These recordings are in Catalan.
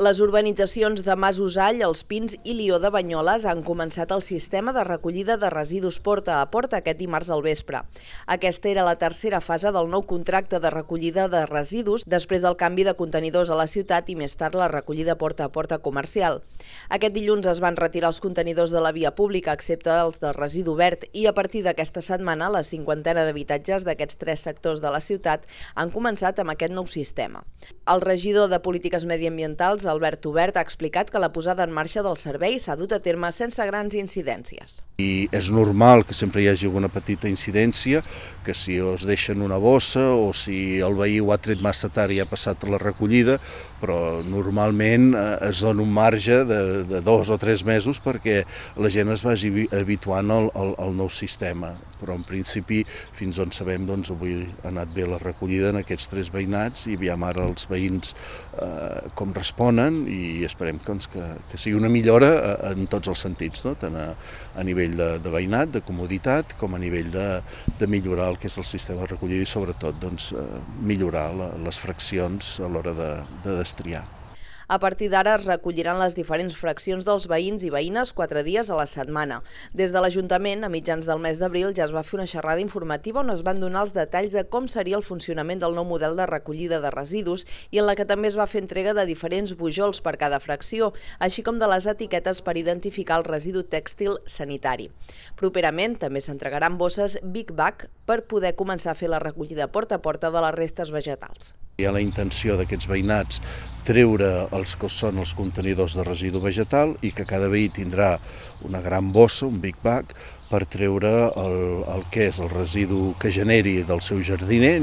Les urbanitzacions de Mas Usall, Els Pins i Lió de Banyoles han començat el sistema de recollida de residus porta a porta aquest dimarts al vespre. Aquesta era la tercera fase del nou contracte de recollida de residus després del canvi de contenidors a la ciutat i més tard la recollida porta a porta comercial. Aquest dilluns es van retirar els contenidors de la via pública, excepte els de residu verd, i a partir d'aquesta setmana la cinquantena d'habitatges d'aquests tres sectors de la ciutat han començat amb aquest nou sistema. El regidor de Polítiques Mediambientals, Albert Obert, ha explicat que la posada en marxa del servei s'ha dut a terme sense grans incidències. I és normal que sempre hi hagi alguna petita incidència, que si es deixen una bossa o si el veí ho ha tret massa tard i ha passat la recollida, però normalment es dona un marge de 2 o 3 mesos perquè la gent es vagi habituant al nou sistema. Però en principi, fins on sabem, avui ha anat bé la recollida en aquests 3 veïnats i veiem ara els veïns com responen i esperem que sigui una millora en tots els sentits, tant a nivell de veïnat, de comoditat, com a nivell de millorar el que és el sistema de recollida i sobretot millorar les fraccions a l'hora de destriar. A partir d'ara es recolliran les diferents fraccions dels veïns i veïnes 4 dies a la setmana. Des de l'Ajuntament, a mitjans del mes d'abril, ja es va fer una xerrada informativa on es van donar els detalls de com seria el funcionament del nou model de recollida de residus i en la que també es va fer entrega de diferents bujols per cada fracció, així com de les etiquetes per identificar el residu tèxtil sanitari. Properament també s'entregaran bosses Big Bag per poder començar a fer la recollida porta a porta de les restes vegetals. Hi ha la intenció d'aquests veïnats treure els que són els contenidors de residu vegetal i que cada veí tindrà una gran bossa, un big bag, per treure el que és el residu que generi del seu jardiner,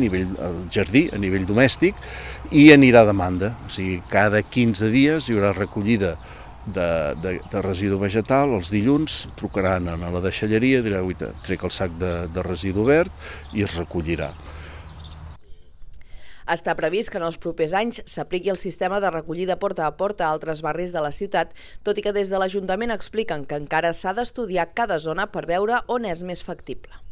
a nivell domèstic, i anirà a demanda. O sigui, cada 15 dies hi haurà recollida de residu vegetal. Els dilluns trucaran a la deixalleria, diran: trec el sac de residu verd, i es recollirà. Està previst que en els propers anys s'apliqui el sistema de recollida porta a porta a altres barris de la ciutat, tot i que des de l'Ajuntament expliquen que encara s'ha d'estudiar cada zona per veure on és més factible.